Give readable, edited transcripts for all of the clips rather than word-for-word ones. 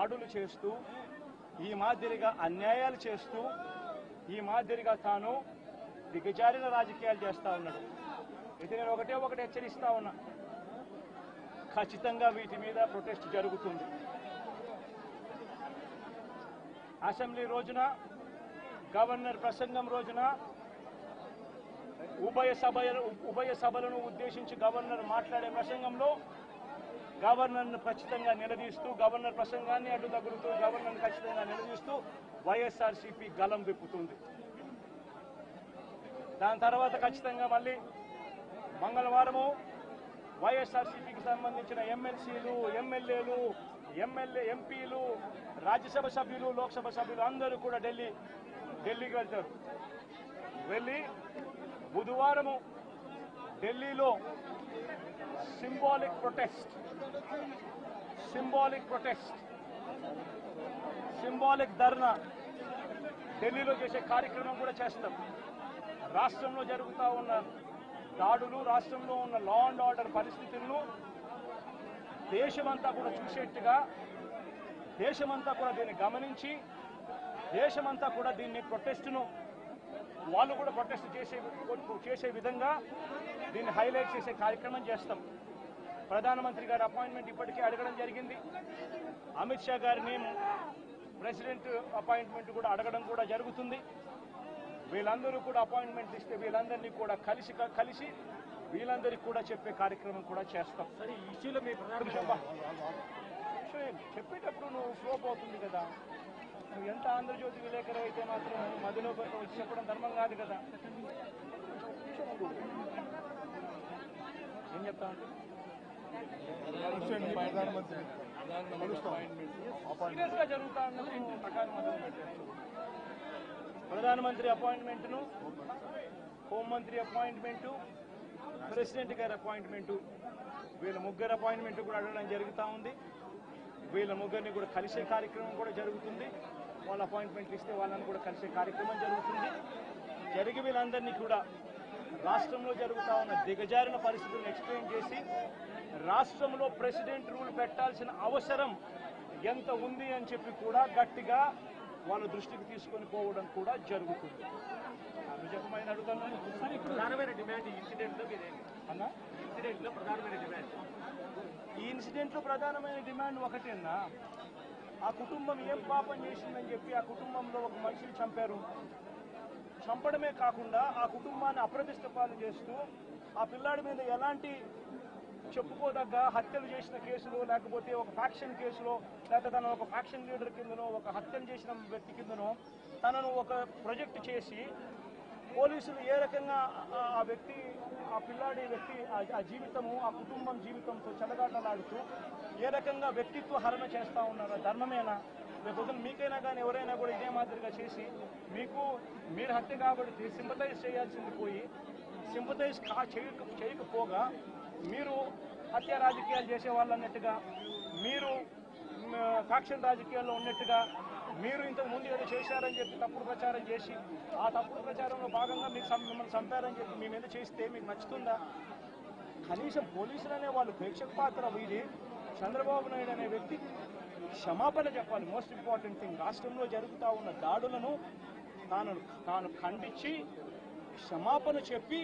దాడులు చేస్తూ ఈ మాదిరిగా అన్యాయాలు చేస్తూ ఈ మాదిరిగా తాను దిగజారిన రాజకీయాలు చేస్తా ఉన్నాడు. అయితే నేను ఒకటి హెచ్చరిస్తా ఉన్నా, ఖచ్చితంగా వీటి మీద ప్రొటెస్ట్ జరుగుతుంది. అసెంబ్లీ రోజున, గవర్నర్ ప్రసంగం రోజున ఉభయ సభలను ఉద్దేశించి గవర్నర్ మాట్లాడే ప్రసంగంలో గవర్నర్ను ఖచ్చితంగా నిలదీస్తూ, గవర్నర్ ప్రసంగాన్ని అడ్డు తగులుతూ గవర్నర్ను ఖచ్చితంగా నిలదీస్తూ వైఎస్ఆర్సీపీ గలం విప్పుతుంది. దాని తర్వాత ఖచ్చితంగా మళ్ళీ మంగళవారము వైఎస్ఆర్సీపీకి సంబంధించిన ఎమ్మెల్సీలు, ఎమ్మెల్యేలు, ఎంపీలు, రాజ్యసభ సభ్యులు, లోక్సభ సభ్యులు అందరూ కూడా ఢిల్లీకి వెళ్తారు. వెళ్ళి బుధవారము ఢిల్లీలో సింబాలిక్ ధర్నా ఢిల్లీలో చేసే కార్యక్రమం కూడా చేస్తాం. రాష్ట్రంలో జరుగుతూ ఉన్న దాడులు, రాష్ట్రంలో ఉన్న లా అండ్ ఆర్డర్ పరిస్థితులను దేశమంతా కూడా చూసేట్టుగా, దేశమంతా కూడా దీన్ని గమనించి, దేశమంతా కూడా దీన్ని ప్రొటెస్ట్ను వాళ్ళు కూడా ప్రొటెస్ట్ చేసే విధంగా దీన్ని హైలైట్ చేసే కార్యక్రమం చేస్తాం. ప్రధానమంత్రి గారి అపాయింట్మెంట్ ఇప్పటికే అడగడం జరిగింది. అమిత్ షా గారిని ప్రెసిడెంట్ అపాయింట్మెంట్ కూడా అడగడం కూడా జరుగుతుంది. వీళ్ళందరూ కూడా అపాయింట్మెంట్ ఇస్తే వీళ్ళందరినీ కూడా కలిసి వీళ్ళందరికీ కూడా చెప్పే కార్యక్రమం కూడా చేస్తాం. సరే, ఈ ఇష్యూలో మీ చెప్పేటప్పుడు నువ్వు ఫ్లో పోతుంది కదా. నువ్వు ఎంత ఆంధ్రజ్యోతి విలేకరు అయితే మాత్రం మధ్యలో వచ్చి చెప్పడం ధర్మం కాదు కదా. ఏం చెప్తా అంటే సీరియస్గా జరుగుతా అన్నది ప్రకారం ప్రధానమంత్రి అపాయింట్మెంట్ను, హోంమంత్రి అపాయింట్మెంటు, ప్రెసిడెంట్ గారి అపాయింట్మెంటు, వీళ్ళ ముగ్గురు అపాయింట్మెంట్ కూడా అడగడం జరుగుతూ ఉంది. వీళ్ళ ముగ్గురిని కూడా కలిసే కార్యక్రమం కూడా జరుగుతుంది. వాళ్ళ అపాయింట్మెంట్లు ఇస్తే వాళ్ళని కూడా కలిసే కార్యక్రమం జరుగుతుంది. జరిగి వీళ్ళందరినీ కూడా రాష్ట్రంలో జరుగుతూ ఉన్న దిగజారిన పరిస్థితులను ఎక్స్ప్లెయిన్ చేసి రాష్ట్రంలో ప్రెసిడెంట్ రూల్ పెట్టాల్సిన అవసరం ఎంత ఉంది అని చెప్పి కూడా గట్టిగా వాళ్ళ దృష్టికి తీసుకొని పోవడం కూడా జరుగుతుంది. చెప్పమని అడుగుతున్నాను. ప్రధానమైన డిమాండ్ ఈ ఇన్సిడెంట్లో అన్నా, ఇన్సిడెంట్లో ప్రధానమైన డిమాండ్ ఈ ఇన్సిడెంట్లో ప్రధానమైన డిమాండ్ ఒకటేనా, ఆ కుటుంబం ఏం పాపం చేసిందని చెప్పి ఆ కుటుంబంలో ఒక మనిషిని చంపారు. చంపడమే కాకుండా ఆ కుటుంబాన్ని అప్రతిష్ట పాలు చేస్తూ ఆ పిల్లాడి మీద ఎలాంటి చెప్పుకోదగ్గ హత్యలు చేసిన కేసులో, లేకపోతే ఒక ఫ్యాక్షన్ కేసులో, లేకపోతే తన ఒక ఫ్యాక్షన్ లీడర్ కిందనో, ఒక హత్యలు చేసిన వ్యక్తి కిందనో తనను ఒక ప్రొజెక్ట్ చేసి పోలీసులు ఏ రకంగా ఆ వ్యక్తి, ఆ పిల్లాడి వ్యక్తి ఆ జీవితము, ఆ కుటుంబం జీవితంతో చెలగాటలాడుతూ ఏ రకంగా వ్యక్తిత్వ హరణ చేస్తూ ఉన్నారో ధర్మమేనా? లేకపోతే మీకైనా కానీ ఎవరైనా కూడా ఇదే మాదిరిగా చేసి మీరు హత్య కాబట్టి సింపతైజ్ చేయాల్సింది పోయి సింపతైజ్ చేయకపోగా మీరు హత్య రాజకీయాలు చేసే వాళ్ళు అన్నట్టుగా, మీరు ఫ్యాక్షన్ రాజకీయాల్లో ఉన్నట్టుగా, మీరు ఇంతకు ముందు ఏదో చేశారని చెప్పి తప్పుడు ప్రచారం చేసి ఆ తప్పుడు ప్రచారంలో భాగంగా మిమ్మల్ని చంపారని చెప్పి మీ మీద చేస్తే మీకు నచ్చుతుందా? కనీసం పోలీసులు అనే వాళ్ళు ప్రేక్షక పాత్ర వీడి చంద్రబాబు నాయుడు అనే వ్యక్తి క్షమాపణ చెప్పాలి. మోస్ట్ ఇంపార్టెంట్ థింగ్, రాష్ట్రంలో జరుగుతూ ఉన్న దాడులను తాను ఖండించి క్షమాపణ చెప్పి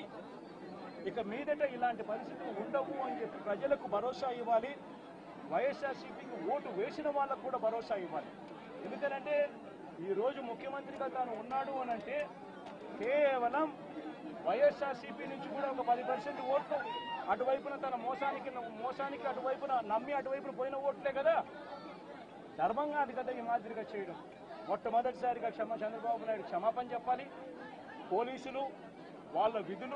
ఇక మీదట ఇలాంటి పరిస్థితులు ఉండవు అని చెప్పి ప్రజలకు భరోసా ఇవ్వాలి. వైఎస్ఆర్సీపీకి ఓటు వేసిన వాళ్ళకు కూడా భరోసా ఇవ్వాలి. ఎందుకంటే ఈరోజు ముఖ్యమంత్రిగా తాను ఉన్నాడు అని అంటే కేవలం వైఎస్ఆర్సీపీ నుంచి కూడా ఒక 10% ఓట్లు అటువైపున తన మోసానికి అటువైపున నమ్మి అటువైపున పోయిన ఓట్లే కదా. ధర్మంగా అది కదా ఈ మాదిరిగా చేయడం. మొట్టమొదటిసారిగా చంద్రబాబు నాయుడు క్షమాపణ చెప్పాలి. పోలీసులు వాళ్ళ విధులు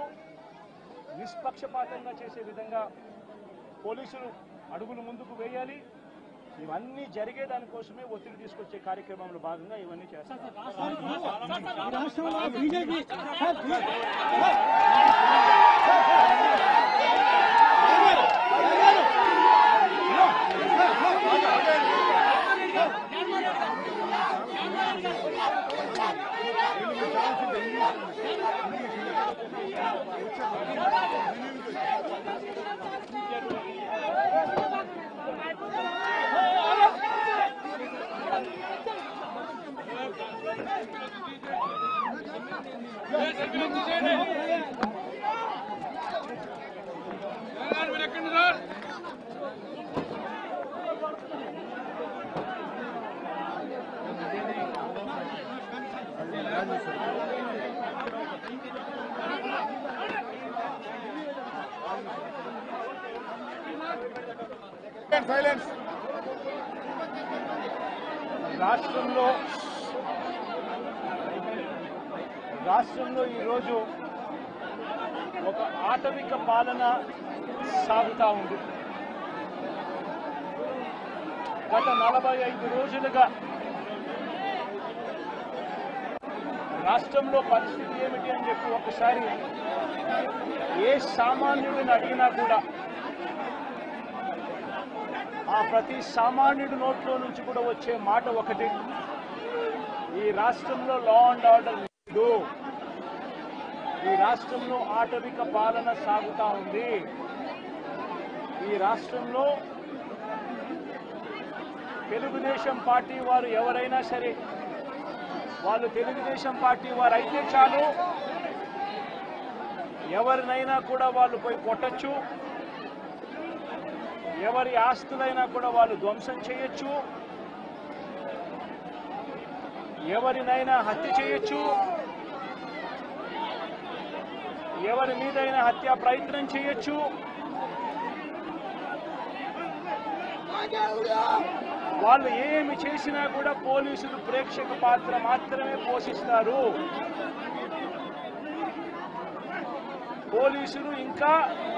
నిష్పక్షపాతంగా చేసే విధంగా పోలీసులు అడుగులు ముందుకు వేయాలి. ఇవన్నీ జరిగే దానికోసమే ఒత్తిడి తీసుకొచ్చే కార్యక్రమంలో భాగంగా ఇవన్నీ చేస్తారు. సైలెన్స్. రాష్ట్రంలో ఈరోజు ఒక ఆటవిక పాలన సాగుతా ఉంది. గత 45 రోజులుగా రాష్ట్రంలో పరిస్థితి ఏమిటి అని చెప్పి ఒకసారి ఏ సామాన్యుడిని అడిగినా కూడా ఆ ప్రతి సామాన్యుడి నోట్లో నుంచి కూడా వచ్చే మాట ఒకటి, ఈ రాష్ట్రంలో లా అండ్ ఆర్డర్ లేదు, ఈ రాష్ట్రంలో ఆటవిక పాలన సాగుతా ఉంది, ఈ రాష్ట్రంలో తెలుగుదేశం పార్టీ వారు ఎవరైనా సరే వాళ్ళు తెలుగుదేశం పార్టీ వారు అయితే చాలు, ఎవరినైనా కూడా వాళ్ళు పోయి కొట్టచ్చు, ఎవరి ఆస్తులైనా కూడా వాళ్ళు ధ్వంసం చేయొచ్చు, ఎవరినైనా హత్య చేయొచ్చు, ఎవరి మీదైనా హత్యా ప్రయత్నం చేయొచ్చు, వాళ్ళు ఏమి చేసినా కూడా పోలీసులు ప్రేక్షక పాత్ర మాత్రమే పోషిస్తారు. పోలీసులు ఇంకా